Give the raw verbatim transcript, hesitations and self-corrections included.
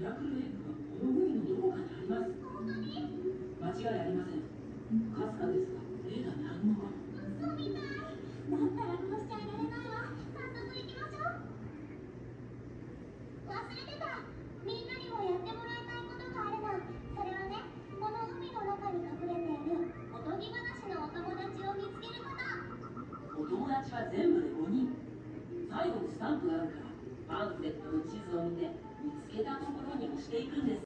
ラクルエッグがこの海のどこかにあります。 本当に？ 間違いありません。かすかですが、例が何のか。 嘘みたい。だったらこうしちゃいられないわ。早速行きましょう。忘れてた。みんなにもやってもらいたいことがあるの。それはね、この海の中に隠れているおとぎ話のお友達を見つけること。 お友達は全部でごにん。最後にスタンプがあるから、パンフレットの地図を見て見つけたところに押していくんです。